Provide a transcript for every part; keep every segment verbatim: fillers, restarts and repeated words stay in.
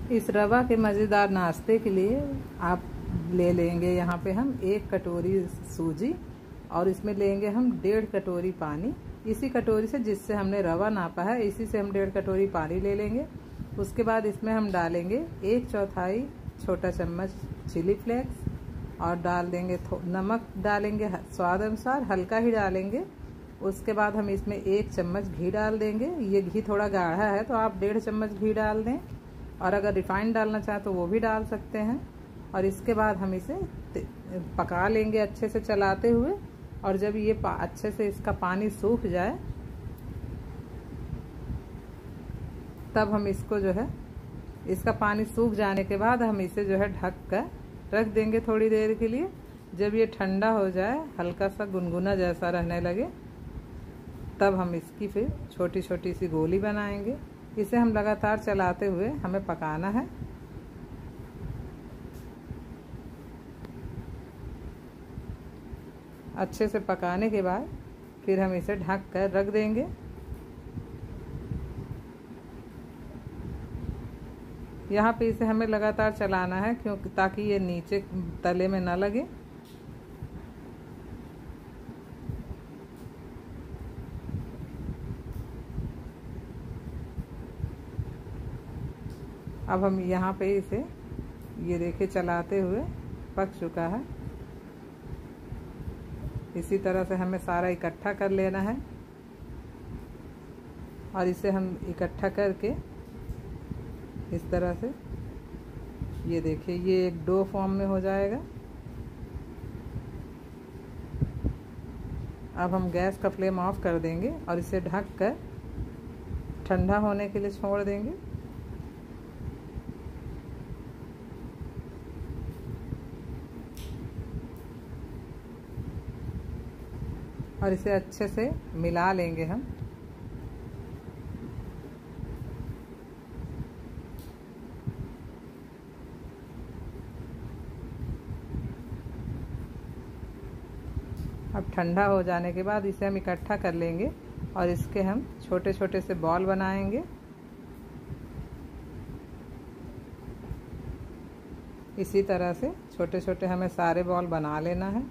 इस रवा के मज़ेदार नाश्ते के लिए आप ले लेंगे यहाँ पे हम एक कटोरी सूजी और इसमें लेंगे हम डेढ़ कटोरी पानी। इसी कटोरी से जिससे हमने रवा नापा है इसी से हम डेढ़ कटोरी पानी ले लेंगे। उसके बाद इसमें हम डालेंगे एक चौथाई छोटा चम्मच चिली फ्लेक्स और डाल देंगे नमक डालेंगे स्वाद अनुसार, हल्का ही डालेंगे। उसके बाद हम इसमें एक चम्मच घी डाल देंगे। ये घी थोड़ा गाढ़ा है तो आप डेढ़ चम्मच घी डाल दें और अगर रिफाइंड डालना चाहें तो वो भी डाल सकते हैं। और इसके बाद हम इसे पका लेंगे अच्छे से चलाते हुए। और जब ये अच्छे से इसका पानी सूख जाए तब हम इसको जो है इसका पानी सूख जाने के बाद हम इसे जो है ढक कर रख देंगे थोड़ी देर के लिए। जब ये ठंडा हो जाए, हल्का सा गुनगुना जैसा रहने लगे, तब हम इसकी फिर छोटी छोटी सी गोली बनाएंगे। इसे हम लगातार चलाते हुए हमें पकाना है। अच्छे से पकाने के बाद फिर हम इसे ढक कर रख देंगे। यहाँ पे इसे हमें लगातार चलाना है क्योंकि ताकि ये नीचे तले में ना लगे। अब हम यहाँ पे इसे ये देखिए चलाते हुए पक चुका है। इसी तरह से हमें सारा इकट्ठा कर लेना है और इसे हम इकट्ठा करके इस तरह से ये देखिए ये एक डो फॉर्म में हो जाएगा। अब हम गैस का फ्लेम ऑफ कर देंगे और इसे ढक कर ठंडा होने के लिए छोड़ देंगे। और इसे अच्छे से मिला लेंगे हम। अब ठंडा हो जाने के बाद इसे हम इकट्ठा कर लेंगे और इसके हम छोटे छोटे से बॉल बनाएंगे। इसी तरह से छोटे छोटे हमें सारे बॉल बना लेना है।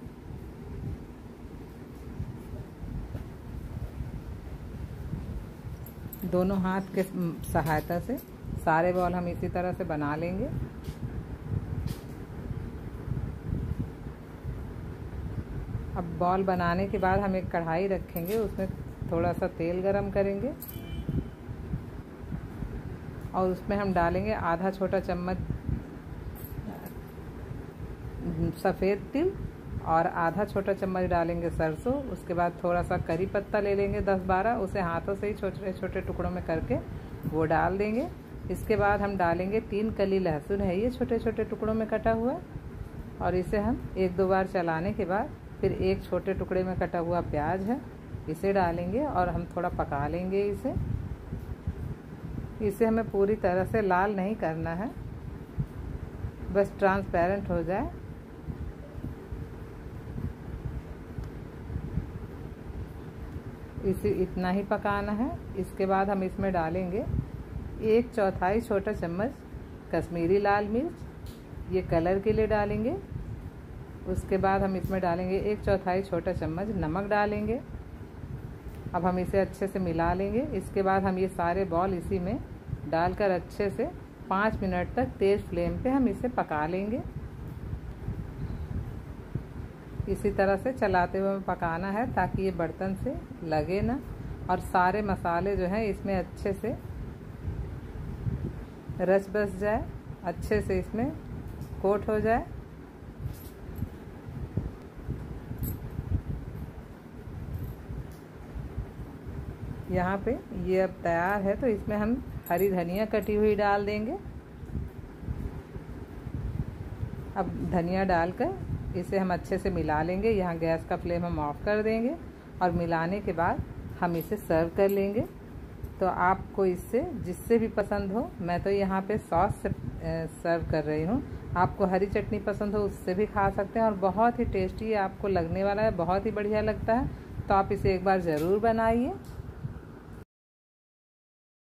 दोनों हाथ के सहायता से सारे बॉल हम इसी तरह से बना लेंगे। अब बॉल बनाने के बाद हम एक कढ़ाई रखेंगे, उसमें थोड़ा सा तेल गरम करेंगे और उसमें हम डालेंगे आधा छोटा चम्मच सफ़ेद तिल और आधा छोटा चम्मच डालेंगे सरसों। उसके बाद थोड़ा सा करी पत्ता ले लेंगे दस बारह, उसे हाथों से ही छोटे छोटे टुकड़ों में करके वो डाल देंगे। इसके बाद हम डालेंगे तीन कली लहसुन है ये छोटे छोटे टुकड़ों में कटा हुआ और इसे हम एक दो बार चलाने के बाद फिर एक छोटे टुकड़े में कटा हुआ प्याज है इसे डालेंगे और हम थोड़ा पका लेंगे इसे। इसे हमें पूरी तरह से लाल नहीं करना है, बस ट्रांसपेरेंट हो जाए। इसे इतना ही पकाना है। इसके बाद हम इसमें डालेंगे एक चौथाई छोटा चम्मच कश्मीरी लाल मिर्च, ये कलर के लिए डालेंगे। उसके बाद हम इसमें डालेंगे एक चौथाई छोटा चम्मच नमक डालेंगे। अब हम इसे अच्छे से मिला लेंगे। इसके बाद हम ये सारे बॉल इसी में डालकर अच्छे से पाँच मिनट तक तेज़ फ्लेम पे हम इसे पका लेंगे। इसी तरह से चलाते हुए पकाना है ताकि ये बर्तन से लगे ना और सारे मसाले जो हैं इसमें अच्छे से रच बस जाए, अच्छे से इसमें कोट हो जाए। यहाँ पे ये अब तैयार है तो इसमें हम हरी धनिया कटी हुई डाल देंगे। अब धनिया डालकर इसे हम अच्छे से मिला लेंगे। यहाँ गैस का फ्लेम हम ऑफ कर देंगे और मिलाने के बाद हम इसे सर्व कर लेंगे। तो आपको इससे जिससे भी पसंद हो, मैं तो यहाँ पे सॉस से सर्व कर रही हूँ, आपको हरी चटनी पसंद हो उससे भी खा सकते हैं और बहुत ही टेस्टी आपको लगने वाला है, बहुत ही बढ़िया लगता है। तो आप इसे एक बार ज़रूर बनाइए।